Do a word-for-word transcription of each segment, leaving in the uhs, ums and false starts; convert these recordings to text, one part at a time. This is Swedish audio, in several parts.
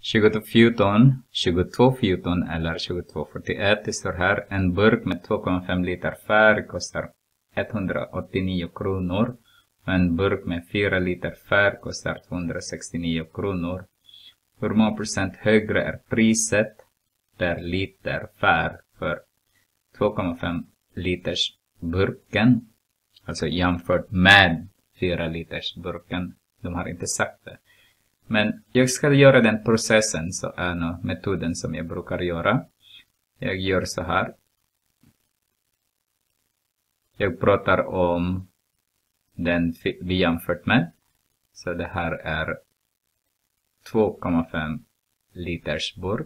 tjugotvå fjorton, tjugotvå fjorton eller tjugotvå fyrtioett. Det står här. En burk med två komma fem liter färg kostar etthundraåttionio kronor. Och en burk med fyra liter färg kostar tvåhundrasextionio kronor. Hur många procent högre är priset per liter färg för två komma fem liters burken? Alltså jämfört med fyra liters burken. De har inte sagt det. Men jag ska göra den processen, så är nog metoden som jag brukar göra. Jag gör så här. Jag pratar om den vi jämfört med. Så det här är två komma fem liters burk.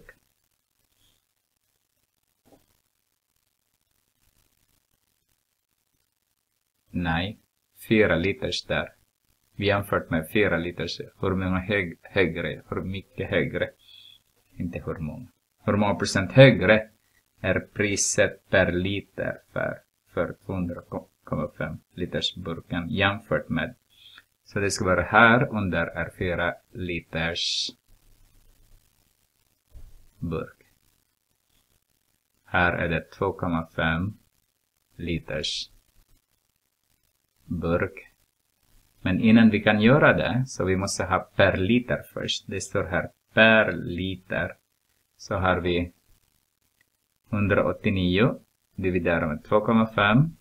Nej, fyra liters där. Vi jämfört med fyra liters. Hur många hög, högre, hur mycket högre. Inte hur många. Hur många procent högre är priset per liter för, för tvåhundra komma fem liters burken jämfört med. Så det ska vara här under är fyra liters burk. Här är det två komma fem liters burk. Men innan vi kan göra det så vi måste ha per liter först. Det står här per liter. Så har vi hundraåttionio dividerat med två komma fem.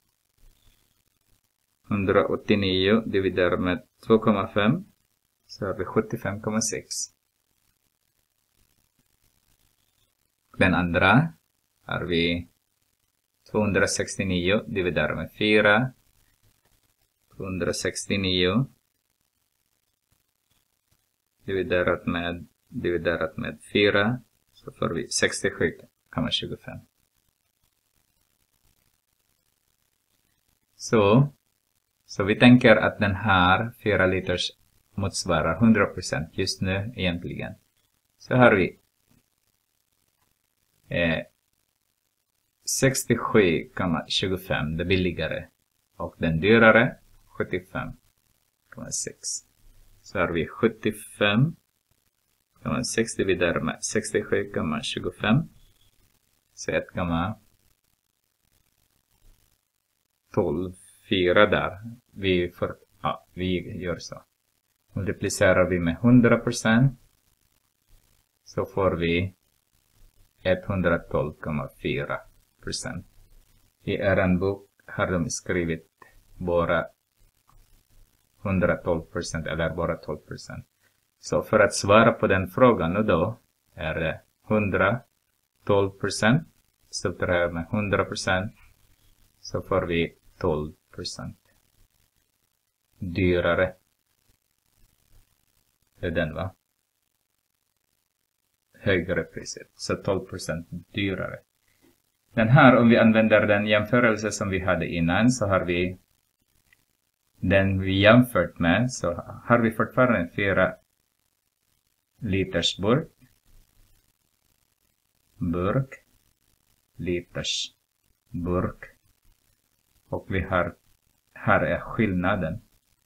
hundraåttionio dividerat med två komma fem. Så har vi sjuttiofem komma sex. Den andra har vi tvåhundrasextionio dividerat med fyra. tvåhundrasextionio dividerat med, dividerat med fyra, så får vi sextiosju komma tjugofem. Så, så vi tänker att den här fyra liters motsvarar hundra procent just nu egentligen. Så har vi eh, sextiosju komma tjugofem, det billigare, och den dyrare sjuttiofem komma sex. Så har vi sjuttiofem komma sex dividerat med sextiosju komma tjugofem. Så ett komma tolv fyra där. Vi, får, ja, vi gör så. Multiplicerar vi med hundra procent så får vi etthundratolv komma fyra procent. I er bok har de skrivit bara hundratolv procent eller bara tolv procent. Så för att svara på den frågan nu då är det hundratolv procent. Subtraherar med hundra procent så får vi tolv procent dyrare. Det är den, va? Högre priset. Så tolv procent dyrare. Den här, om vi använder den jämförelse som vi hade innan, så har vi den vi jämfört med, så har vi fortfarande en fyra liters burk. Burk. Liters burk. Och vi har, här är skillnaden.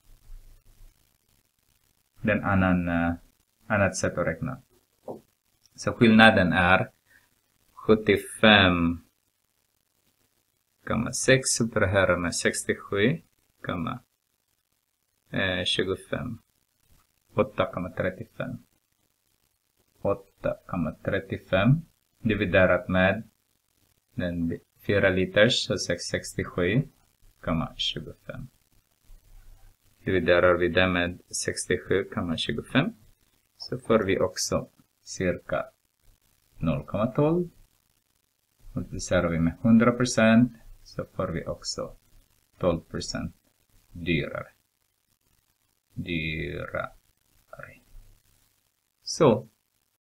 Den annan, uh, annat sätt att räkna. Så skillnaden är sjuttiofem komma sex subtraherar med sextiosju komma tjugofem. åtta komma trettiofem. åtta komma trettiofem dividerat med den fyra liters, så sextiosju komma tjugofem. Dividerar vi det med sextiosju komma tjugofem så får vi också cirka noll komma tolv. Multiplicerar vi med hundra procent så får vi också tolv procent dyrare. Dyrare. Så